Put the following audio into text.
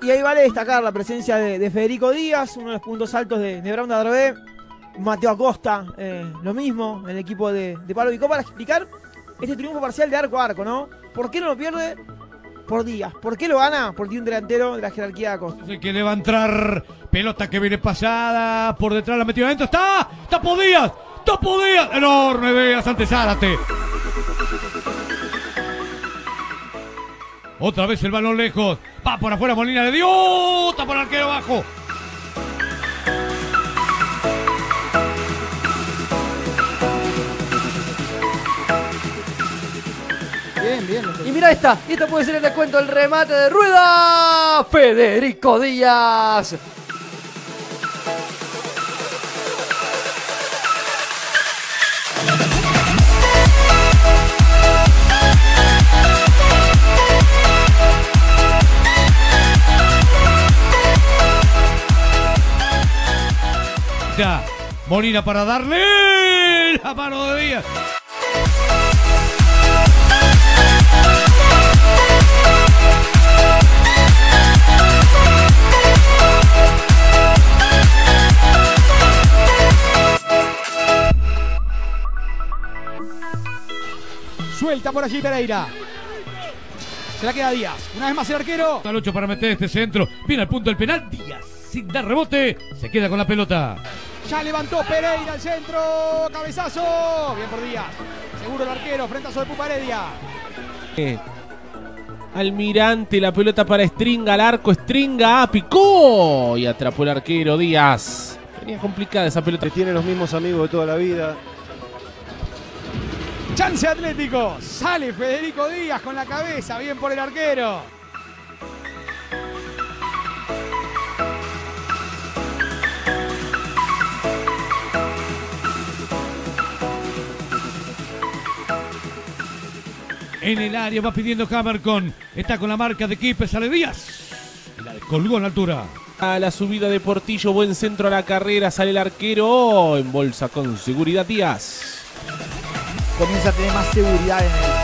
Y ahí vale destacar la presencia de Federico Díaz, uno de los puntos altos de Brown de Adrogué. Mateo Acosta, lo mismo, en el equipo de Pablo Vicó, para explicar este triunfo parcial de arco a arco, ¿no? ¿Por qué no lo pierde? Por Díaz. ¿Por qué lo gana? Porque tiene un delantero de la jerarquía de Acosta. Que le va a entrar, pelota que viene pasada, por detrás la metió adentro, ¡está! ¡Tapo Díaz! ¡Tapo Díaz! ¡Enorme Díaz ante Zárate! Otra vez el balón lejos, va por afuera Molina, le dio, está por el arquero abajo. Bien. Y mira esta puede ser el descuento, el remate de Rueda. Federico Díaz. Molina para darle la mano de Díaz. Suelta por allí Pereira. Se la queda Díaz. Una vez más el arquero. Al 8 para meter este centro. Viene al punto del penal. Díaz, sin dar rebote, se queda con la pelota. Ya levantó Pereira al centro. Cabezazo. Bien por Díaz. Seguro el arquero. Frentazo de Puparedia. Almirante, la pelota para Stringa al arco. Stringa picó y atrapó el arquero Díaz. Venía complicada esa pelota. Que tiene los mismos amigos de toda la vida. Chance Atlético. Sale Federico Díaz con la cabeza. Bien por el arquero. En el área va pidiendo Hammercon. Está con la marca de Quispe, sale Díaz. Y la descolgó en la altura. A la subida de Portillo, buen centro a la carrera, sale el arquero. En bolsa con seguridad Díaz. Comienza a tener más seguridad en el